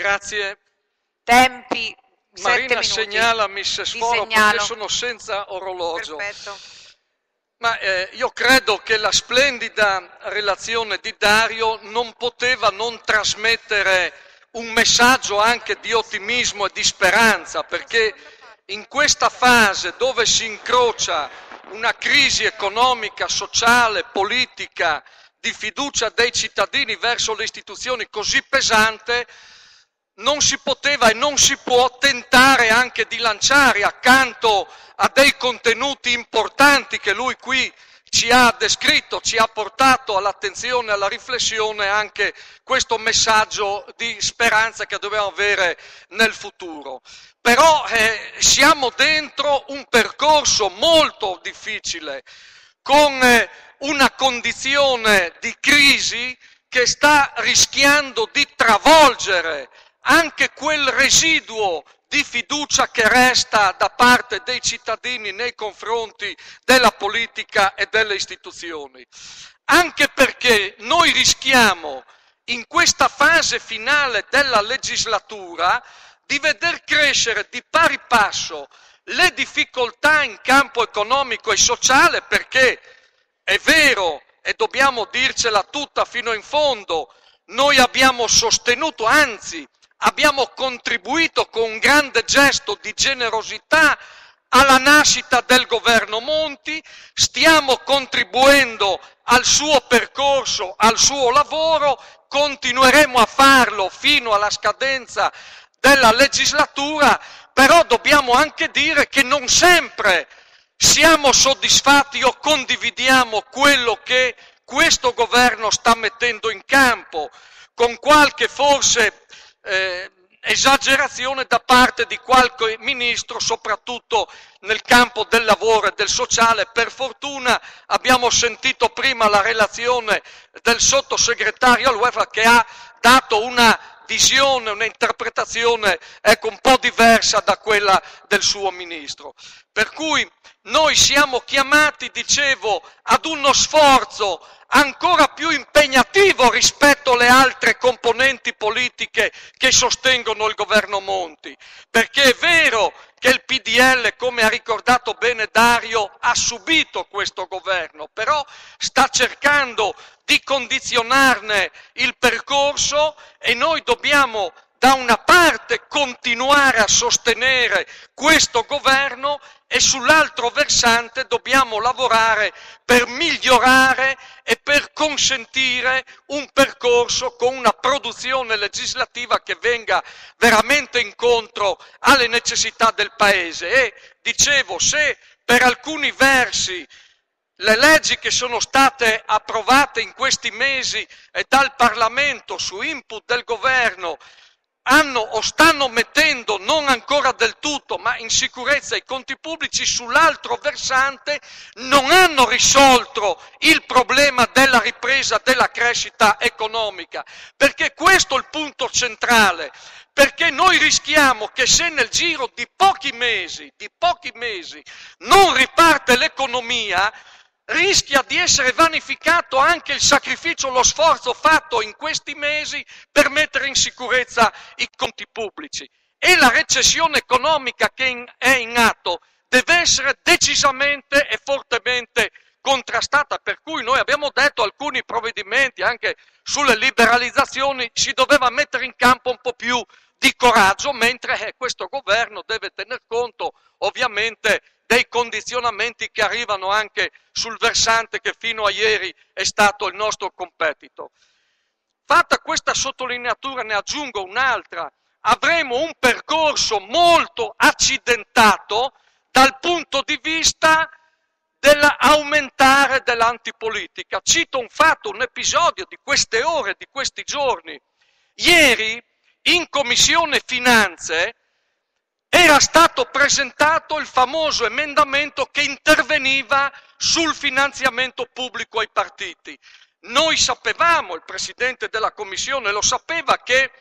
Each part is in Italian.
Grazie. Tempi, 7 Marina, minuti. segnalami se Ti sforo segnalo. perché sono senza orologio. Perfetto. Ma io credo che la splendida relazione di Dario non poteva non trasmettere un messaggio anche di ottimismo e di speranza, perché in questa fase dove si incrocia una crisi economica, sociale, politica, di fiducia dei cittadini verso le istituzioni così pesante, non si poteva e non si può tentare anche di lanciare accanto a dei contenuti importanti che lui qui ci ha descritto, ci ha portato all'attenzione e alla riflessione, anche questo messaggio di speranza che dobbiamo avere nel futuro. Però siamo dentro un percorso molto difficile, con una condizione di crisi che sta rischiando di travolgere anche quel residuo di fiducia che resta da parte dei cittadini nei confronti della politica e delle istituzioni. Anche perché noi rischiamo in questa fase finale della legislatura di veder crescere di pari passo le difficoltà in campo economico e sociale, perché è vero, e dobbiamo dircela tutta fino in fondo, noi abbiamo sostenuto, anzi abbiamo contribuito con un grande gesto di generosità alla nascita del governo Monti, stiamo contribuendo al suo percorso, al suo lavoro, continueremo a farlo fino alla scadenza della legislatura, però dobbiamo anche dire che non sempre siamo soddisfatti o condividiamo quello che questo governo sta mettendo in campo, con qualche forse esagerazione da parte di qualche ministro, soprattutto nel campo del lavoro e del sociale. Per fortuna abbiamo sentito prima la relazione del sottosegretario al welfare che ha dato una visione, un'interpretazione un po' diversa da quella del suo ministro. Per cui noi siamo chiamati, dicevo, ad uno sforzo ancora più impegnativo rispetto alle altre componenti politiche che sostengono il governo Monti, perché è vero che il PDL, come ha ricordato bene Dario, ha subito questo governo, però sta cercando di condizionarne il percorso e noi dobbiamo da una parte continuare a sostenere questo governo e sull'altro versante dobbiamo lavorare per migliorare e per consentire un percorso con una produzione legislativa che venga veramente incontro alle necessità del Paese. E dicevo, se per alcuni versi le leggi che sono state approvate in questi mesi dal Parlamento su input del governo hanno o stanno mettendo, non ancora del tutto, ma in sicurezza i conti pubblici, sull'altro versante non hanno risolto il problema della ripresa della crescita economica, perché questo è il punto centrale, perché noi rischiamo che se nel giro di pochi mesi non riparte l'economia, rischia di essere vanificato anche il sacrificio, lo sforzo fatto in questi mesi per mettere in sicurezza i conti pubblici. E la recessione economica che è in atto deve essere decisamente e fortemente contrastata, per cui noi abbiamo detto alcuni provvedimenti anche sulle liberalizzazioni si doveva mettere in campo un po' più di coraggio, mentre questo governo deve tener conto ovviamente dei condizionamenti che arrivano anche sul versante che fino a ieri è stato il nostro competitor. Fatta questa sottolineatura ne aggiungo un'altra: avremo un percorso molto accidentato dal punto di vista dell'aumentare dell'antipolitica. Cito un fatto, un episodio di queste ore, di questi giorni. Ieri in Commissione Finanze era stato presentato il famoso emendamento che interveniva sul finanziamento pubblico ai partiti. Noi sapevamo, il Presidente della Commissione lo sapeva, che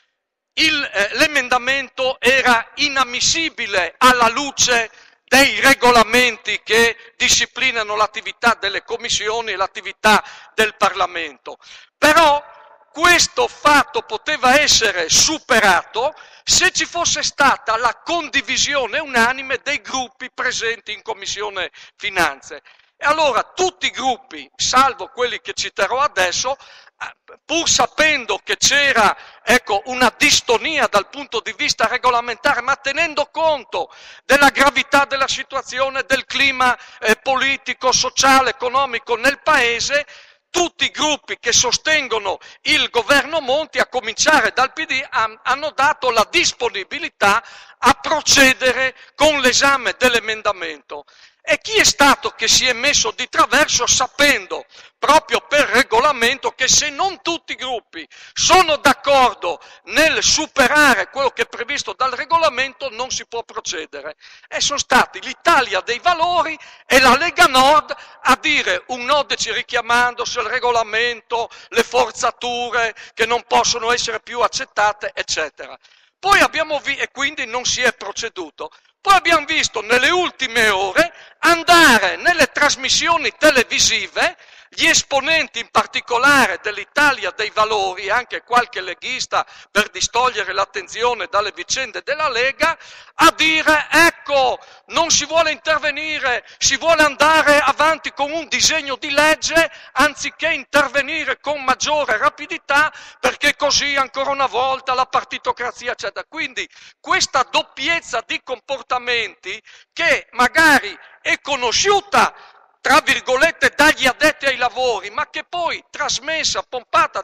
l'emendamento era inammissibile alla luce dei regolamenti che disciplinano l'attività delle commissioni e l'attività del Parlamento. Però questo fatto poteva essere superato se ci fosse stata la condivisione unanime dei gruppi presenti in Commissione Finanze. E allora tutti i gruppi, salvo quelli che citerò adesso, pur sapendo che c'era una distonia dal punto di vista regolamentare, ma tenendo conto della gravità della situazione, del clima politico, sociale, economico nel Paese, tutti i gruppi che sostengono il governo Monti, a cominciare dal PD, hanno dato la disponibilità a procedere con l'esame dell'emendamento. E chi è stato che si è messo di traverso sapendo, proprio per regolamento, che se non tutti i gruppi sono d'accordo nel superare quello che è previsto dal regolamento non si può procedere? E sono stati l'Italia dei Valori e la Lega Nord a dire un no, richiamandosi al regolamento, le forzature che non possono essere più accettate, eccetera. Poi e quindi non si è proceduto. Poi abbiamo visto nelle ultime ore andare nelle trasmissioni televisive gli esponenti in particolare dell'Italia dei Valori, anche qualche leghista per distogliere l'attenzione dalle vicende della Lega, a dire ecco, non si vuole intervenire, si vuole andare avanti con un disegno di legge anziché intervenire con maggiore rapidità perché così ancora una volta la partitocrazia eccetera. Quindi questa doppiezza di comportamenti che magari è conosciuta tra virgolette dagli addetti ai lavori, ma che poi trasmessa, pompata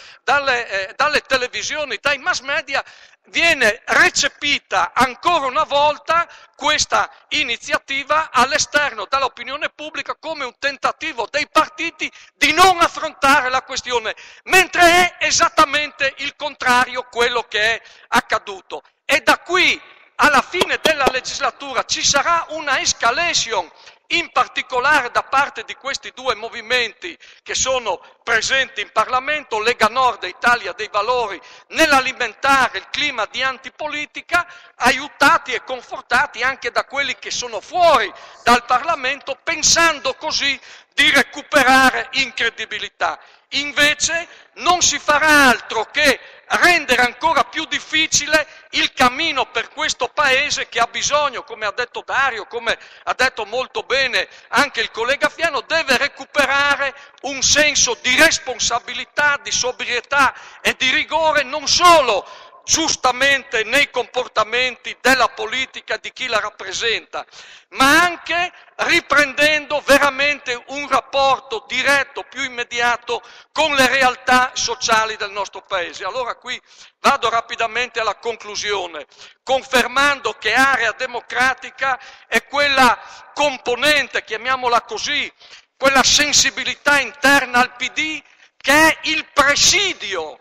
dalle televisioni, dai mass media, viene recepita ancora una volta questa iniziativa all'esterno dall'opinione pubblica come un tentativo dei partiti di non affrontare la questione, mentre è esattamente il contrario quello che è accaduto. E da qui alla fine della legislatura ci sarà una escalation, in particolare da parte di questi due movimenti che sono presenti in Parlamento, Lega Nord e Italia dei Valori, nell'alimentare il clima di antipolitica, aiutati e confortati anche da quelli che sono fuori dal Parlamento, pensando così di recuperare in credibilità. Invece non si farà altro che rendere ancora più difficile il cammino per questo Paese che ha bisogno, come ha detto Dario, come ha detto molto bene anche il collega Fiano, deve recuperare un senso di responsabilità, di sobrietà e di rigore non solo giustamente nei comportamenti della politica, di chi la rappresenta, ma anche riprendendo veramente un rapporto diretto, più immediato con le realtà sociali del nostro Paese. Allora qui vado rapidamente alla conclusione, confermando che Area Democratica è quella componente, chiamiamola così, quella sensibilità interna al PD che è il presidio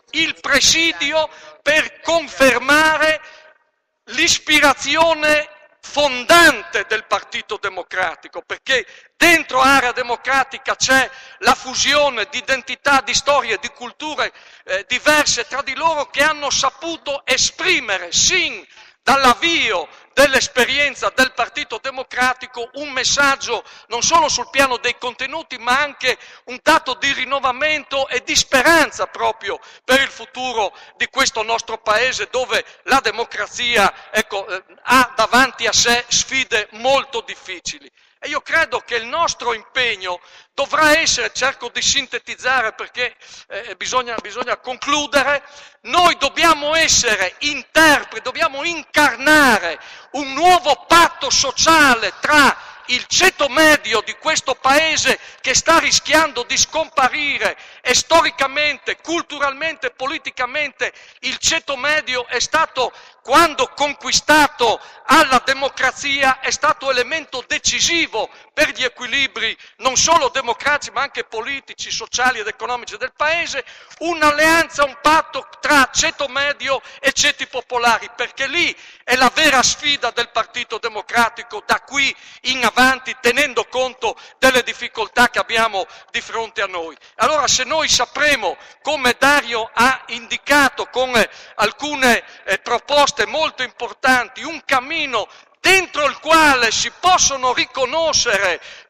per confermare l'ispirazione fondante del Partito Democratico, perché dentro Area Democratica c'è la fusione di identità, di storie, di culture diverse tra di loro che hanno saputo esprimere sin dall'avvio dell'esperienza del Partito Democratico un messaggio non solo sul piano dei contenuti ma anche un dato di rinnovamento e di speranza proprio per il futuro di questo nostro Paese dove la democrazia ha davanti a sé sfide molto difficili. E io credo che il nostro impegno dovrà essere, cerco di sintetizzare perché bisogna concludere, noi dobbiamo essere interpreti, dobbiamo incarnare un nuovo patto sociale tra il ceto medio di questo Paese che sta rischiando di scomparire e storicamente, culturalmente, politicamente il ceto medio è stato, quando conquistato alla democrazia, è stato elemento decisivo per gli equilibri non solo democratici ma anche politici, sociali ed economici del Paese, un'alleanza, un patto tra ceto medio e ceti popolari, perché lì è la vera sfida del Partito Democratico da qui in avanti, tenendo conto delle difficoltà che abbiamo di fronte a noi. Allora se noi sapremo, come Dario ha indicato con alcune proposte molto importanti, un cammino dentro il quale si possono riconoscere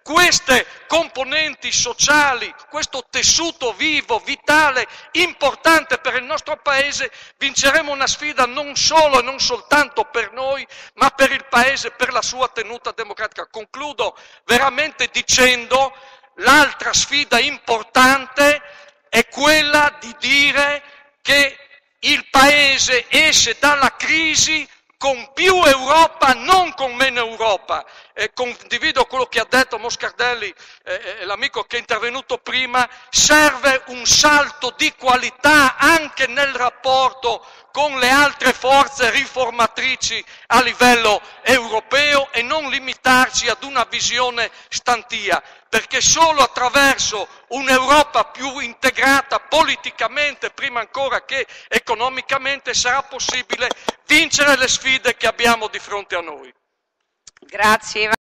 queste componenti sociali, questo tessuto vivo, vitale, importante per il nostro Paese, vinceremo una sfida non solo e non soltanto per noi, ma per il Paese, per la sua tenuta democratica. Concludo veramente dicendo: l'altra sfida importante è quella di dire che il Paese esce dalla crisi con più Europa, non con meno Europa. Condivido quello che ha detto Moscardelli, l'amico che è intervenuto prima: serve un salto di qualità anche nel rapporto con le altre forze riformatrici a livello europeo e non limitarci ad una visione stantia, perché solo attraverso un'Europa più integrata politicamente, prima ancora che economicamente, sarà possibile vincere le sfide che abbiamo di fronte a noi. Grazie.